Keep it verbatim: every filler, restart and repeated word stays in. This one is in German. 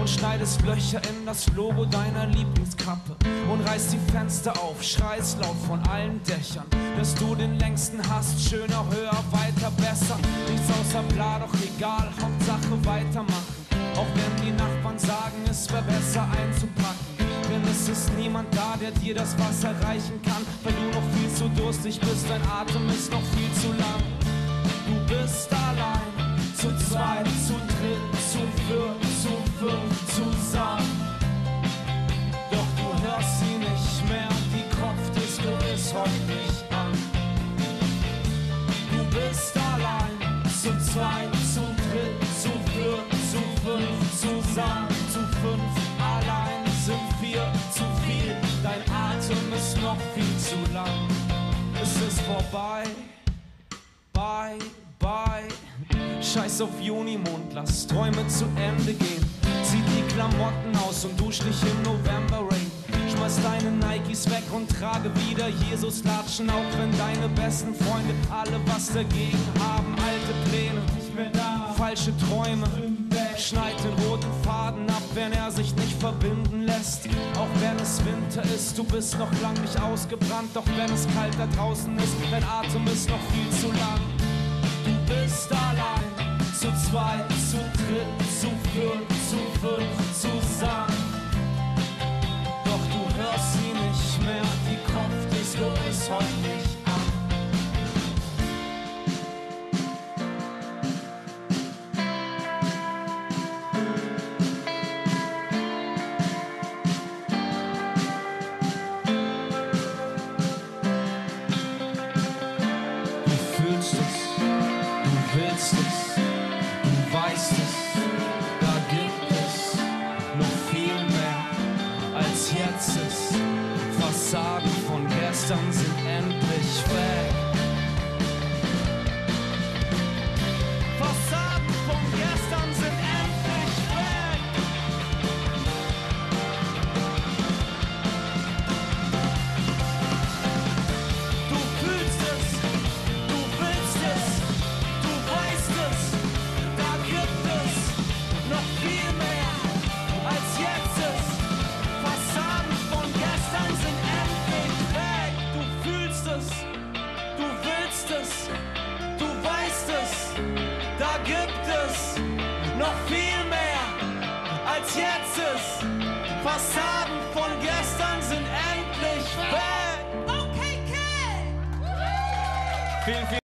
und schneidest Löcher in das Logo deiner Lieblingskappe und reißt die Fenster auf, schreist laut von allen Dächern, dass du den längsten hast, schöner, höher, weiter, besser. Nichts außer bla, doch egal, Hauptsache weitermachen. Auch wenn die Nachbarn sagen, es wäre besser einzupacken. Denn es ist niemand da, der dir das Wasser reichen kann, weil du noch viel zu durstig bist, dein Atem ist noch viel zu lang. Du bist allein, zu zweit, zu dritt, zu viert, zu fünf, zusammen. Doch du hörst sie nicht mehr, die Kopfdisco ist heute nicht an. Du bist allein, zu zweit, zu dritt, zu viert, zu fünf, zusammen, zu fünf, allein sind wir zu viel, dein Atem ist noch viel zu lang. Es ist vorbei, bye, bye. Scheiß auf Junimond, lass Träume zu Ende gehen. Zieh die Klamotten aus und dusch dich im November-Rain. Schmeiß deine Nikes weg und trage wieder Jesus-Latschen, auch wenn deine besten Freunde alle was dagegen haben. Alte Pläne, nicht mehr da, falsche Träume. Schneid den roten Faden ab, wenn er sich nicht verbinden lässt. Auch wenn es Winter ist, du bist noch lang nicht ausgebrannt. Doch wenn es kalt da draußen ist, dein Atem ist noch viel zu lang. Du bist allein, zu zweit, zu dritt, zu viert, zu fünf, zusammen. Doch du hörst sie nicht mehr, die Kopfdisco ist heute nicht an. Du fühlst es, du willst es, du weißt es, da gibt es noch viel mehr als jetzt ist. Fassaden von gestern sind endlich weg. Fassaden von gestern sind endlich weg. Du fühlst es, du willst es, du weißt es, da gibt es noch viel mehr als jetzt ist. Fassaden von gestern sind endlich weg. Du fühlst es, du willst es, du weißt es, da gibt es noch viel mehr als jetzt ist. Fassaden von gestern sind endlich weg. Okay, Kid! Vielen, vielen